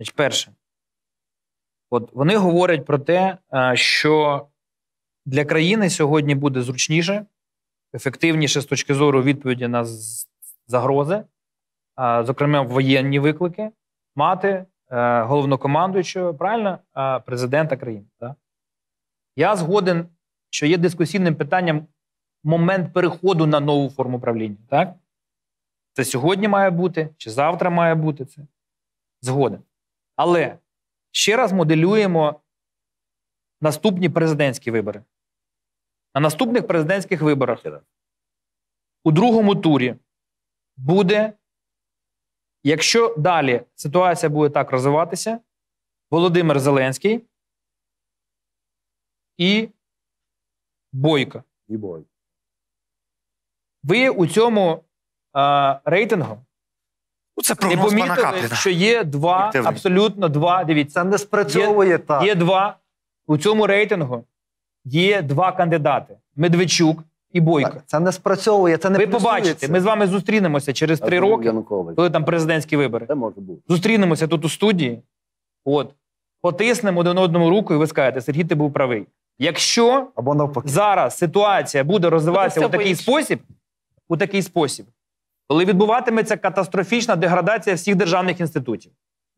Значить, перше. От вони говорять про те, що для країни сьогодні буде зручніше, ефективніше з точки зору відповіді на загрози, зокрема воєнні виклики, мати головнокомандуючого, правильно, президента країни. Так? Я згоден, що є дискусійним питанням момент переходу на нову форму правління. Так? Це сьогодні має бути, чи завтра має бути це. Згоден. Але ще раз моделюємо наступні президентські вибори. На наступних президентських виборах у другому турі буде, якщо далі ситуація буде так розвиватися, Володимир Зеленський і Бойко. Ви у цьому рейтингу Це не помітили, що є два, абсолютно два, дивіться. Це не спрацьовує так. Є два, у цьому рейтингу є два кандидати. Медведчук і Бойко. Це не спрацьовує, це не Ви побачите, ми з вами зустрінемося через 3 роки, коли там президентські вибори. Це може бути. Зустрінемося тут у студії, потиснемо один одному руку і ви скажете, Сергій, ти був правий. Якщо зараз ситуація буде розвиватися у такий спосіб, коли відбуватиметься катастрофічна деградація всіх державних інститутів,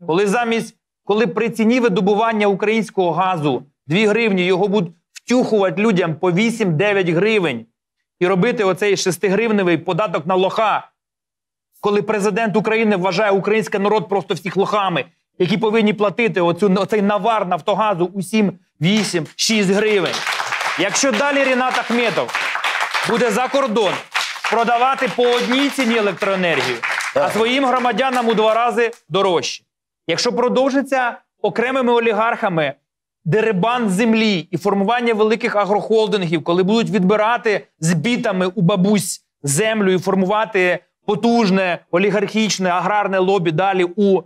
коли при ціні видобування українського газу 2 гривні його будуть втюхувати людям по 8-9 гривень і робити оцей 6-гривневий податок на лоха, коли президент України вважає український народ просто всіх лохами, які повинні платити оцей навар Нафтогазу у 7, 8, 6 гривень. Якщо далі Рінат Ахметов буде за кордон продавати по одній ціні електроенергію, а своїм громадянам у 2 рази дорожче. Якщо продовжиться окремими олігархами дерибан землі і формування великих агрохолдингів, коли будуть відбирати з бітами у бабусь землю і формувати потужне олігархічне аграрне лобі далі у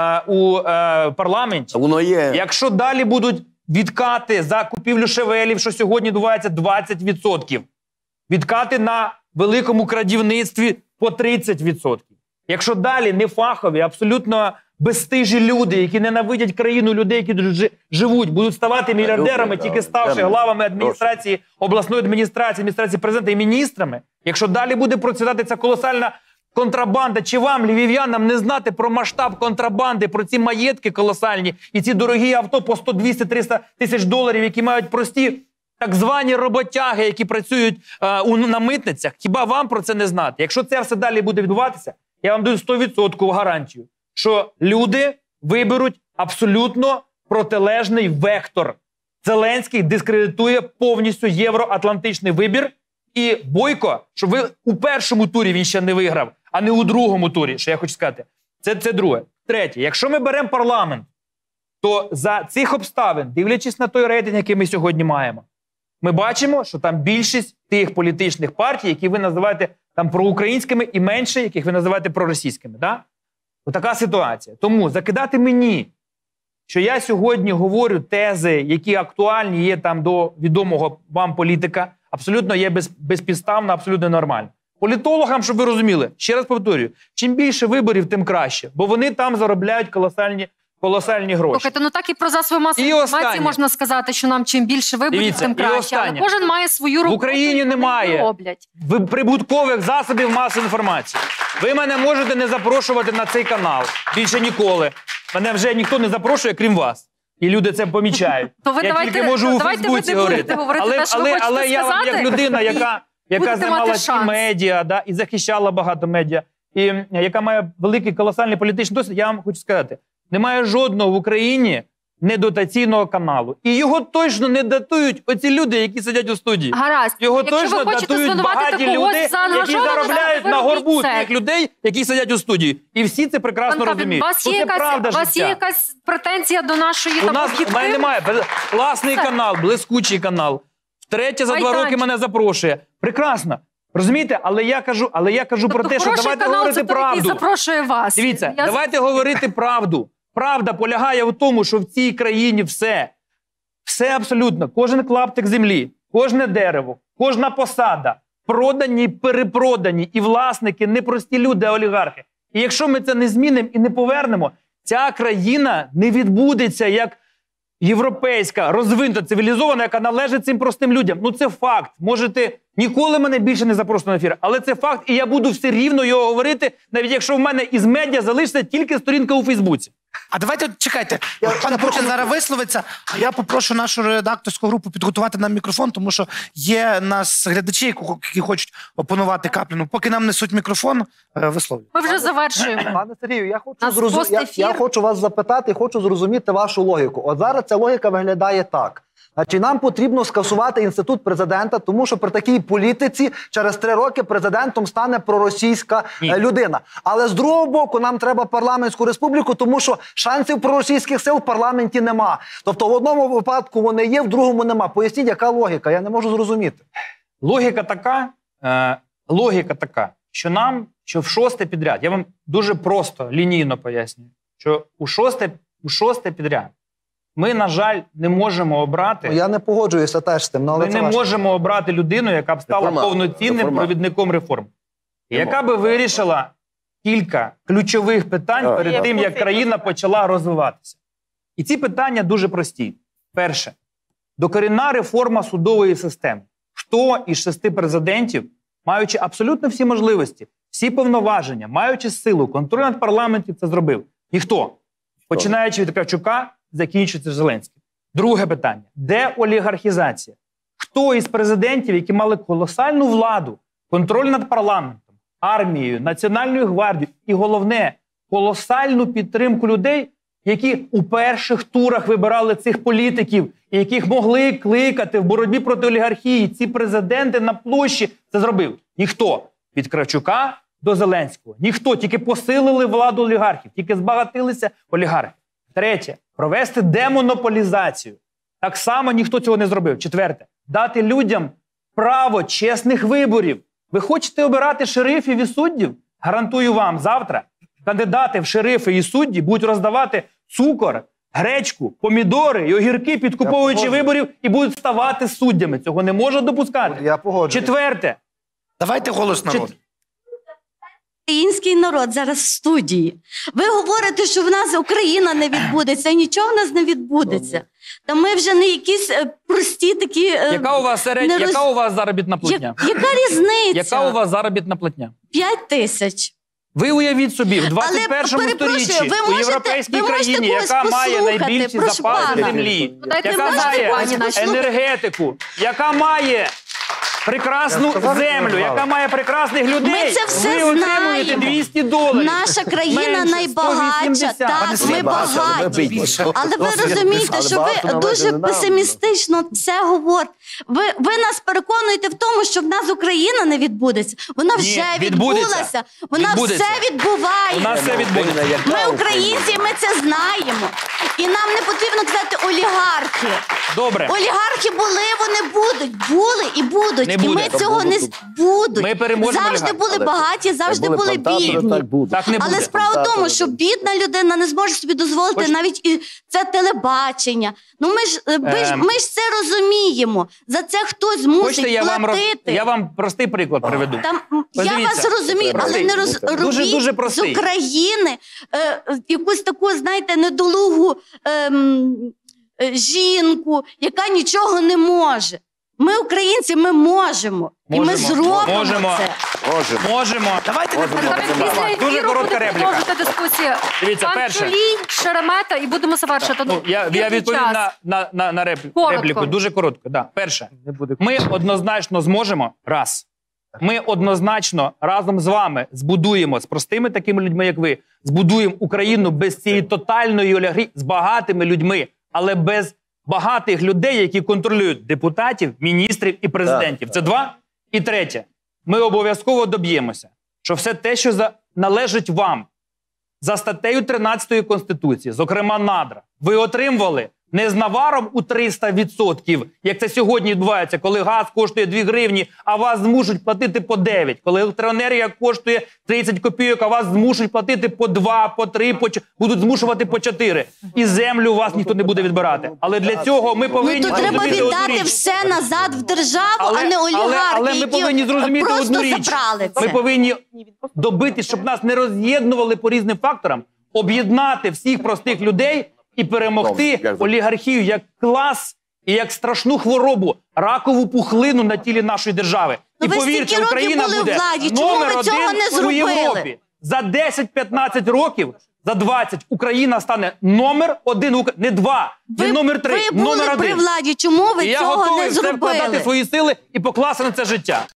парламенті. Воно є. Якщо далі будуть відкати за купівлю шевелів, що сьогодні відбувається 20%, відкати на великому крадівництві по 30%. Якщо далі нефахові, абсолютно безстижі люди, які ненавидять країну, людей, які тут живуть, будуть ставати мільярдерами, тільки ставши главами адміністрації, обласної адміністрації президента і міністрами, якщо далі буде процвітати ця колосальна контрабанда, чи вам, львів'янам, не знати про масштаб контрабанди, про ці маєтки колосальні і ці дорогі авто по 100, 200, 300 тисяч доларів, які мають прості так звані роботяги, які працюють на митницях. Хіба вам про це не знати? Якщо це все далі буде відбуватися, я вам даю 100% гарантію, що люди виберуть абсолютно протилежний вектор. Зеленський дискредитує повністю євроатлантичний вибір. І Бойко, щоб ви у першому турі він ще не виграв, а не у другому турі, що я хочу сказати. Це друге. Третє. Якщо ми беремо парламент, то за цих обставин, дивлячись на той рейтинг, який ми сьогодні маємо, ми бачимо, що там більшість тих політичних партій, які ви називаєте там проукраїнськими, і менше, яких ви називаєте проросійськими. Да? Отака ситуація. Тому закидати мені, що я сьогодні говорю тези, які актуальні є там до відомого вам політика, абсолютно є безпідставно, абсолютно нормально. Політологам, щоб ви розуміли, ще раз повторюю, чим більше виборів, тим краще, бо вони там заробляють колосальні гроші. Слухайте, ну так і про засоби масової інформації можна сказати, що нам чим більше виборів, тим краще. Але кожен має свою роботу. В Україні немає прибуткових засобів масової інформації. Ви мене можете не запрошувати на цей канал. Більше ніколи. Мене вже ніхто не запрошує, крім вас. І люди це помічають. Я тільки можу у Фейсбуці говорити. Але я вам як людина, яка займала ці медіа, і захищала багато медіа, і яка має великий колосальний політичний досвід, я вам хочу сказати, немає жодного в Україні недотаційного каналу. І його точно не датують оці люди, які сидять у студії. Гаразд. Його точно датують багаті люди, які заробляють на горбу тих людей, які сидять у студії. І всі це прекрасно розуміють. У вас є якась претензія до нашої У мене немає. Класний канал, блискучий канал. Втретє за 2 роки мене запрошує. Прекрасно. Розумієте? Але я кажу про те, що давайте говорити правду. Запрошує вас. Дивіться, давайте говорити правду. Правда полягає в тому, що в цій країні все абсолютно, кожен клаптик землі, кожне дерево, кожна посада, продані, перепродані, і власники не прості люди, а олігархи. І якщо ми це не змінимо і не повернемо, Ця країна не відбудеться як європейська, розвинута, цивілізована, яка належить цим простим людям. Ну це факт. Можете ніколи мене більше не запросити на ефір, але це факт, і я буду все рівно його говорити, навіть якщо в мене із медіа залишиться тільки сторінка у Фейсбуці. А давайте, чекайте, пан Путін зараз висловиться, а я попрошу нашу редакторську групу підготувати нам мікрофон, тому що є нас глядачі, які хочуть опонувати Капліну. Поки нам несуть мікрофон, висловлюйте. Ми вже завершуємо. Пане Сергію, Нас я хочу вас запитати, хочу зрозуміти вашу логіку. От зараз ця логіка виглядає так. Значить, нам потрібно скасувати інститут президента, тому що при такій політиці через 3 роки президентом стане проросійська людина. Але з другого боку нам треба парламентську республіку, тому що шансів проросійських сил в парламенті нема. Тобто в одному випадку вони є, в другому нема. Поясніть, яка логіка? Я не можу зрозуміти. Логіка така, що в 6-те підряд, я вам дуже просто, лінійно пояснюю, що у 6-те підряд ми, на жаль, не можемо обрати... Я не погоджуюся теж з тим. Ми не можемо обрати людину, яка б стала повноцінним провідником реформ. Яка би вирішила кілька ключових питань перед тим, як країна почала розвиватися. І ці питання дуже прості. Перше. Докорінна реформа судової системи. Хто із 6 президентів, маючи абсолютно всі можливості, всі повноваження, маючи силу, контроль над парламентом, це зробив? Ніхто. Починаючи від Кравчука, закінчується Зеленським. Друге питання. Де олігархізація? Хто із президентів, які мали колосальну владу, контроль над парламентом, армією, Національною гвардією і, головне, колосальну підтримку людей, які у перших турах вибирали цих політиків, і яких могли кликати в боротьбі проти олігархії, ці президенти на площі, це зробив? Ніхто. Від Кравчука до Зеленського. Ніхто. Тільки посилили владу олігархів, тільки збагатилися олігархи. Третє. Провести демонополізацію. Так само ніхто цього не зробив. Четверте. Дати людям право чесних виборів. Ви хочете обирати шерифів і суддів? Гарантую вам, завтра кандидати в шерифи і судді будуть роздавати цукор, гречку, помідори і огірки, підкуповуючи виборів, і будуть ставати суддями. Цього не можна допускати. Я погоджуюсь. Четверте. Давайте голос народу. Український народ зараз в студії. Ви говорите, що в нас Україна не відбудеться, і нічого в нас не відбудеться. Та ми вже не якісь прості такі... Яка у вас заробітна платня? Яка різниця? Яка у вас заробітна платня? 5 тисяч. Ви уявіть собі, в 21-му сторіччі, у європейській країні, яка має найбільші запаси землі, яка має енергетику, яка має прекрасну землю, яка має прекрасних людей, ми це все ви отримуєте $200. Наша країна найбагатша. Так, ми багаті. Але ви розумієте, що ви дуже песимістично все говорите. Ви нас переконуєте в тому, що в нас Україна не відбудеться. Вона вже відбулася. Вона все відбувається. У нас все відбудеться. Ми українці, ми це знаємо. І нам не потрібно казати олігархи. Добре. Олігархи були, вони будуть. Були і будуть. І ми цього не будуть. Ми переможемо завжди були багаті, завжди були бідні. Так не буде. Але справа в тому, що бідна людина не зможе собі дозволити навіть і це телебачення. Ну ми ж це розуміємо. За це хтось мусить платити. Я вам простий приклад приведу. Я вас розумію, але не робіть з України якусь таку, знаєте, недолугу жінку, яка нічого не може. Ми, українці, ми можемо. І ми зробимо це. Можемо. Давайте не Дуже коротка репліка. Дискусія. Дивіться, перше. Шеремета, і будемо завершити. Я відповім на репліку. Дуже коротко. Да. Перше. Ми однозначно зможемо. Раз. Ми однозначно разом з вами збудуємо, з простими такими людьми, як ви, збудуємо Україну без цієї тотальної олігархії, з багатими людьми, але без багатих людей, які контролюють депутатів, міністрів і президентів. Це два. І третє. Ми обов'язково доб'ємося, що все те, що належить вам за статтею 13 Конституції, зокрема надра, ви отримували не з наваром у 300%, як це сьогодні відбувається, коли газ коштує 2 гривні, а вас змушують платити по 9. Коли електроенергія коштує 30 копійок, а вас змушують платити по 2, по 3, будуть змушувати по 4. І землю у вас ніхто не буде відбирати. Але для цього ми повинні... Ну, то треба віддати все назад в державу, а не олігархи, які просто забрали це. Ми повинні добити, щоб нас не роз'єднували по різним факторам. об'єднати всіх простих людей і перемогти олігархію як клас і як страшну хворобу, ракову пухлину на тілі нашої держави. І повірте, Україна буде номер один у Європі. За 10-15 років, за 20 Україна стане номер один, не два, не номер 3, номер 1. Ви були при владі, чому ви цього не зробили? І я готовий вкладати свої сили і покласти на це життя.